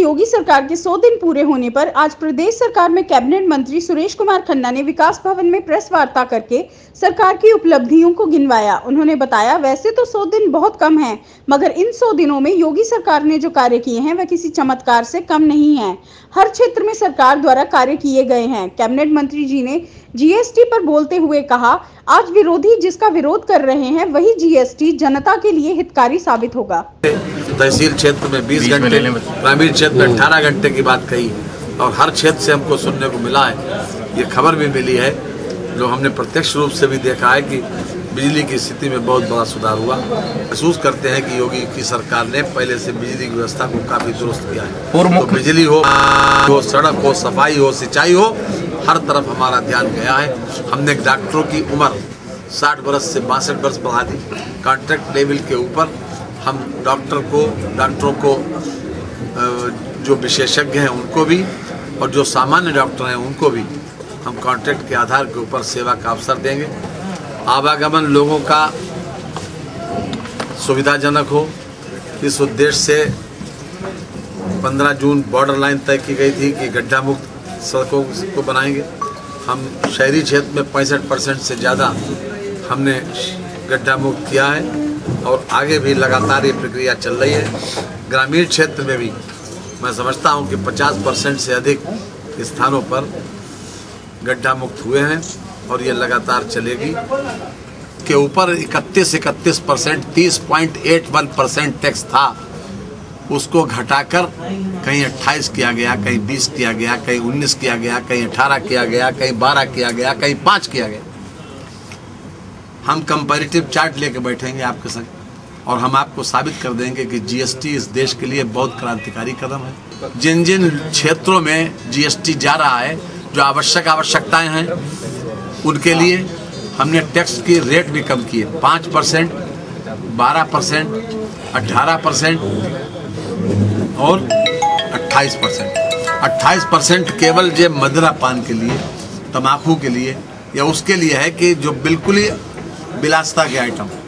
योगी सरकार के 100 दिन पूरे होने पर आज प्रदेश सरकार में कैबिनेट मंत्री सुरेश कुमार खन्ना ने विकास भवन में प्रेस वार्ता करके सरकार की उपलब्धियों को गिनवाया। उन्होंने बताया, वैसे तो 100 दिन बहुत कम हैं, मगर इन 100 दिनों में योगी सरकार ने जो कार्य किए हैं वह किसी चमत्कार से कम नहीं है। हर क्षेत्र में सरकार द्वारा कार्य किए गए हैं। कैबिनेट मंत्री जी ने जीएसटी पर बोलते हुए कहा, आज विरोधी जिसका विरोध कर रहे हैं वही जीएसटी जनता के लिए हितकारी साबित होगा। तहसील क्षेत्र में 20 घंटे, ग्रामीण क्षेत्र में 18 घंटे की बात कही और हर क्षेत्र से हमको सुनने को मिला है। ये खबर भी मिली है, जो हमने प्रत्यक्ष रूप से भी देखा है कि बिजली की स्थिति में बहुत बड़ा सुधार हुआ। महसूस करते हैं कि योगी की सरकार ने पहले से बिजली की व्यवस्था को काफी दुरुस्त किया है। तो बिजली हो, सड़क हो, सफाई हो, सिंचाई हो, हर तरफ हमारा ध्यान गया है। हमने डॉक्टरों की उम्र 60 वर्ष से 62 वर्ष बढ़ा दी। कॉन्ट्रैक्ट लेवल के ऊपर हम डॉक्टरों को जो विशेषज्ञ हैं उनको भी और जो सामान्य डॉक्टर हैं उनको भी हम कॉन्ट्रैक्ट के आधार के ऊपर सेवा का अवसर देंगे। आवागमन लोगों का सुविधाजनक हो, इस उद्देश्य से 15 जून बॉर्डर लाइन तय की गई थी कि गड्ढा मुक्त सड़कों को बनाएंगे। हम शहरी क्षेत्र में 65% से ज़्यादा हमने गड्ढा मुक्त किया है और आगे भी लगातार ये प्रक्रिया चल रही है। ग्रामीण क्षेत्र में भी मैं समझता हूँ कि 50% से अधिक स्थानों पर गड्ढा मुक्त हुए हैं और ये लगातार चलेगी। के ऊपर 31% 30.81% टैक्स था, उसको घटाकर कहीं 28 किया गया, कहीं 20 किया गया, कहीं 19 किया गया, कहीं 18 किया गया, कहीं 12 किया गया, कहीं 5 किया गया। हम कंपैरेटिव चार्ट लेके बैठेंगे आपके संग और हम आपको साबित कर देंगे कि जीएसटी इस देश के लिए बहुत क्रांतिकारी कदम है। जिन जिन क्षेत्रों में जीएसटी जा रहा है, जो आवश्यकताएं हैं, उनके लिए हमने टैक्स की रेट भी कम किए। 5%, 12%, 18% और 28%। 28% केवल जो मदिरा पान के लिए, तंबाकू के लिए या उसके लिए है कि जो बिल्कुल ही विलासिता के आइटम